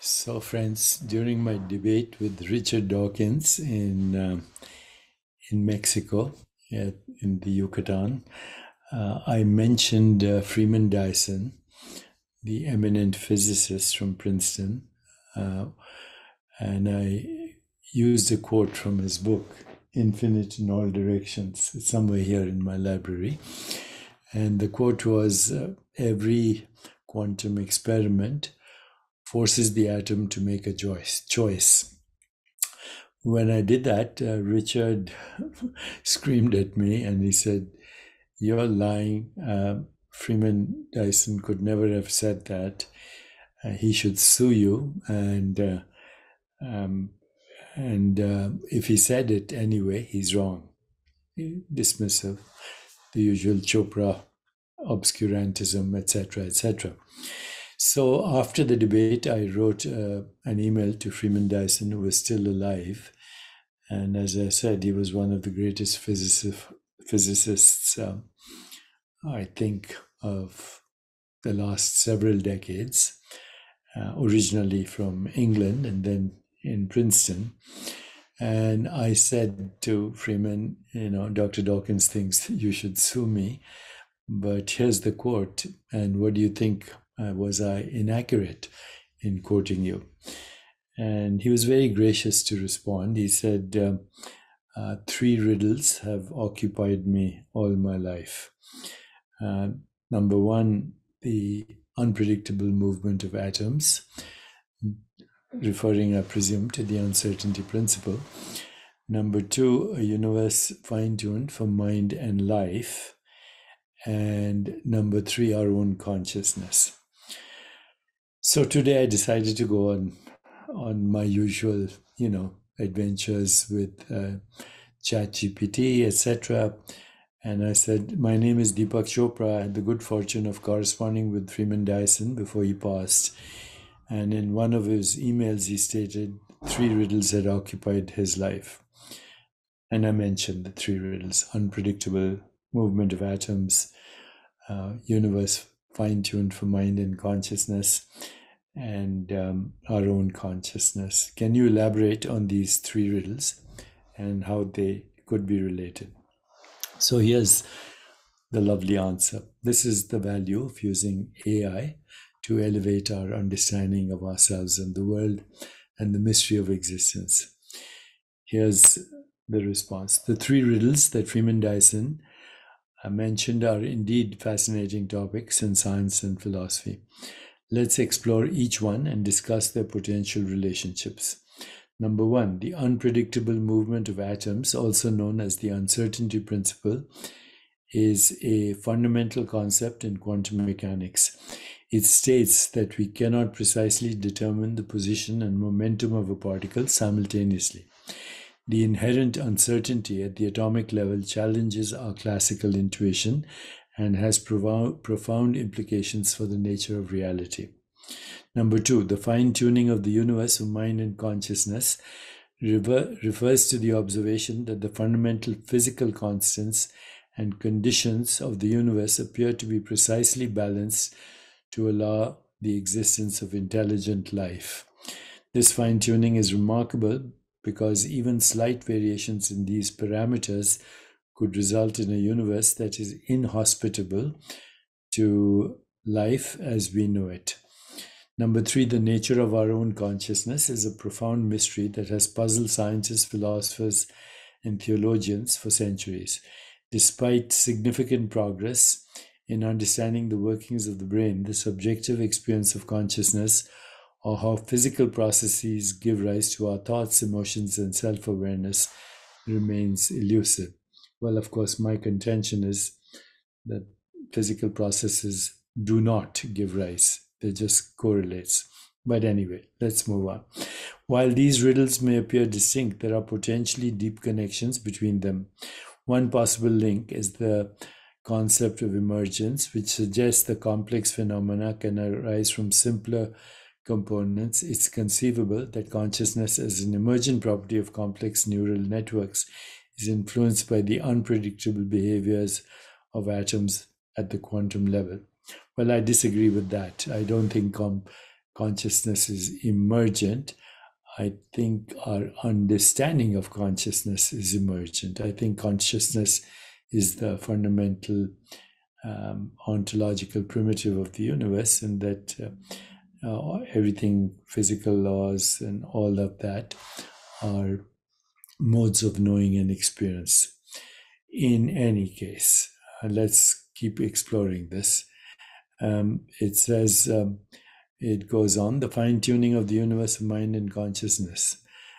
So, friends, during my debate with Richard Dawkins in Mexico, in the Yucatan, I mentioned Freeman Dyson, the eminent physicist from Princeton, uh, and I used a quote from his book, Infinite in All Directions. It's somewhere here in my library. And the quote was every quantum experiment forces the atom to make a choice. When I did that, Richard screamed at me and he said, "You're lying. Freeman Dyson could never have said that. He should sue you. Um, and if he said it anyway, he's wrong." Dismissive, the usual Chopra obscurantism, etc., etc. So after the debate, I wrote an email to Freeman Dyson, who was still alive. And as I said, he was one of the greatest physicists, I think, of the last several decades, originally from England and then in Princeton. And I said to Freeman, Dr. Dawkins thinks you should sue me, but here's the quote. And what do you think? Was I inaccurate in quoting you? And he was very gracious to respond. He said, three riddles have occupied me all my life. Number one, the unpredictable movement of atoms, referring, I presume, to the uncertainty principle. Number two, a universe fine-tuned for mind and life. And number three, our own consciousness. So today I decided to go on my usual, adventures with ChatGPT, etc. And I said, my name is Deepak Chopra. I had the good fortune of corresponding with Freeman Dyson before he passed. And in one of his emails, he stated three riddles had occupied his life. And I mentioned the three riddles: unpredictable movement of atoms, universe fine-tuned for mind and consciousness, and our own consciousness. Can you elaborate on these three riddles and how they could be related? So here's the lovely answer. This is the value of using AI to elevate our understanding of ourselves and the world and the mystery of existence. Here's the response. The three riddles that Freeman Dyson mentioned are indeed fascinating topics in science and philosophy. Let's explore each one and discuss their potential relationships. Number one, the unpredictable movement of atoms, also known as the uncertainty principle, is a fundamental concept in quantum mechanics. It states that we cannot precisely determine the position and momentum of a particle simultaneously. The inherent uncertainty at the atomic level challenges our classical intuition and has profound implications for the nature of reality. Number two, the fine-tuning of the universe of mind and consciousness refers to the observation that the fundamental physical constants and conditions of the universe appear to be precisely balanced to allow the existence of intelligent life. This fine-tuning is remarkable because even slight variations in these parameters could result in a universe that is inhospitable to life as we know it. Number three, the nature of our own consciousness is a profound mystery that has puzzled scientists, philosophers, and theologians for centuries. Despite significant progress in understanding the workings of the brain, the subjective experience of consciousness, or how physical processes give rise to our thoughts, emotions, and self-awareness, remains elusive. Well, of course, my contention is that physical processes do not give rise. They just correlates. But anyway, let's move on. While these riddles may appear distinct, there are potentially deep connections between them. One possible link is the concept of emergence, which suggests the complex phenomena can arise from simpler components. It's conceivable that consciousness as an emergent property of complex neural networks is influenced by the unpredictable behaviors of atoms at the quantum level. Well, I disagree with that. I don't think consciousness is emergent. I think our understanding of consciousness is emergent. I think consciousness is the fundamental ontological primitive of the universe, and that everything, physical laws and all of that, are modes of knowing and experience. In any case, let's keep exploring this. It says, it goes on, the fine-tuning of the universe of mind and consciousness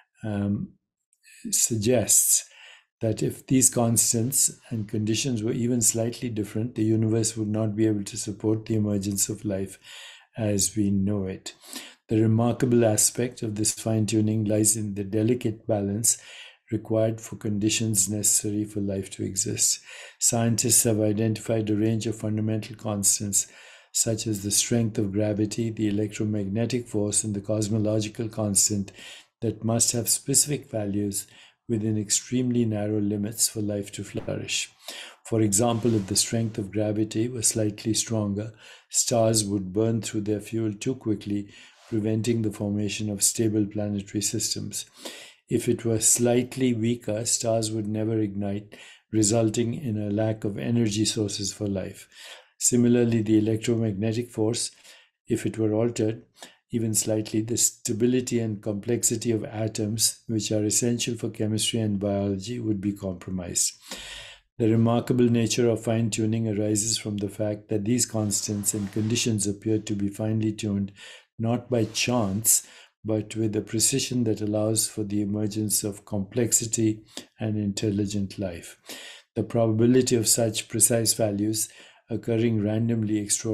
suggests that if these constants and conditions were even slightly different, the universe would not be able to support the emergence of life as we know it. The remarkable aspect of this fine-tuning lies in the delicate balance required for conditions necessary for life to exist. Scientists have identified a range of fundamental constants, such as the strength of gravity, the electromagnetic force, and the cosmological constant, that must have specific values within extremely narrow limits for life to flourish. For example, if the strength of gravity were slightly stronger, stars would burn through their fuel too quickly, preventing the formation of stable planetary systems. If it were slightly weaker, stars would never ignite, resulting in a lack of energy sources for life. Similarly, the electromagnetic force, if it were altered even slightly, the stability and complexity of atoms, which are essential for chemistry and biology, would be compromised. The remarkable nature of fine-tuning arises from the fact that these constants and conditions appear to be finely tuned, not by chance, but with a precision that allows for the emergence of complexity and intelligent life. The probability of such precise values occurring randomly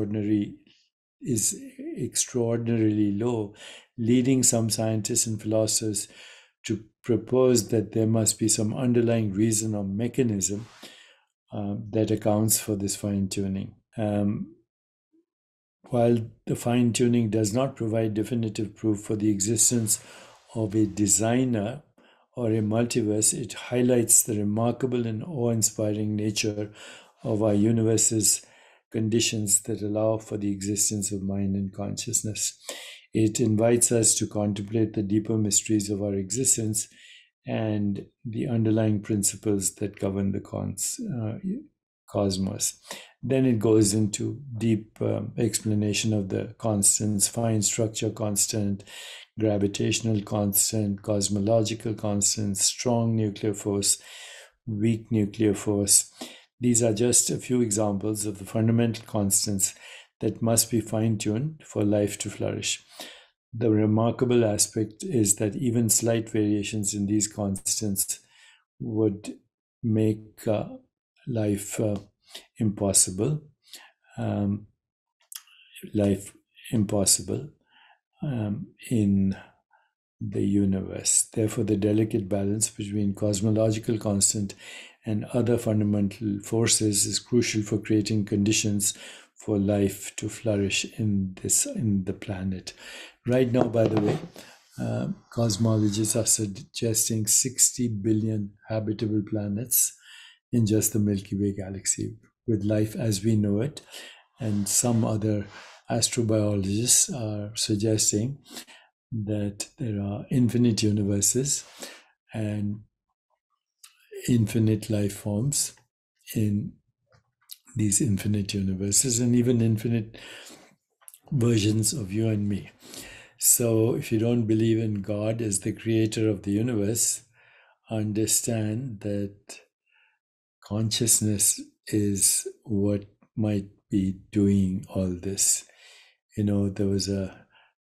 is extraordinarily low, leading some scientists and philosophers to propose that there must be some underlying reason or mechanism that accounts for this fine-tuning. While the fine-tuning does not provide definitive proof for the existence of a designer or a multiverse, it highlights the remarkable and awe-inspiring nature of our universe's conditions that allow for the existence of mind and consciousness. It invites us to contemplate the deeper mysteries of our existence and the underlying principles that govern the cosmos. Then it goes into deep explanation of the constants: fine structure constant, gravitational constant, cosmological constant, strong nuclear force, weak nuclear force. These are just a few examples of the fundamental constants that must be fine-tuned for life to flourish. The remarkable aspect is that even slight variations in these constants would make life impossible. In the universe. Therefore, the delicate balance between cosmological constant and other fundamental forces is crucial for creating conditions for life to flourish in the planet. Right now, by the way, cosmologists are suggesting 60 billion habitable planets in just the Milky Way galaxy, with life as we know it. And some other astrobiologists are suggesting that there are infinite universes and infinite life forms in these infinite universes, and even infinite versions of you and me. So if you don't believe in God as the creator of the universe, understand that consciousness is what might be doing all this. There was a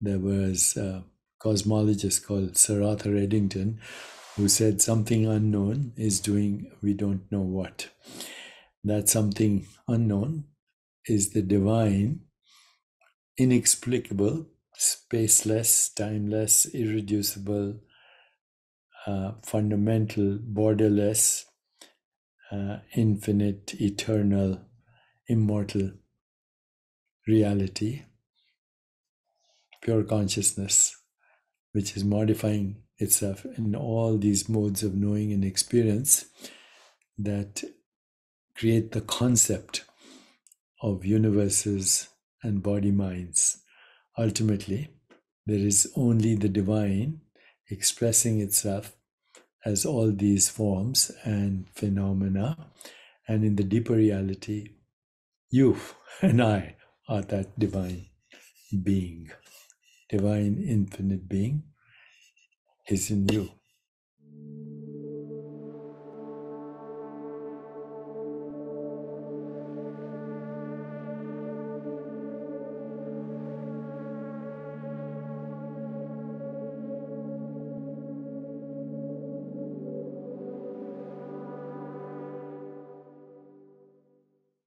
cosmologist called Sir Arthur Eddington who said something unknown is doing we don't know what. That something unknown is the divine, inexplicable, spaceless, timeless, irreducible, fundamental, borderless, infinite, eternal, immortal reality, pure consciousness, which is modifying itself in all these modes of knowing and experience that create the concept of universes and body minds. Ultimately, There is only the divine expressing itself as all these forms and phenomena. And in the deeper reality, you and I are that divine being. Divine infinite being is in you.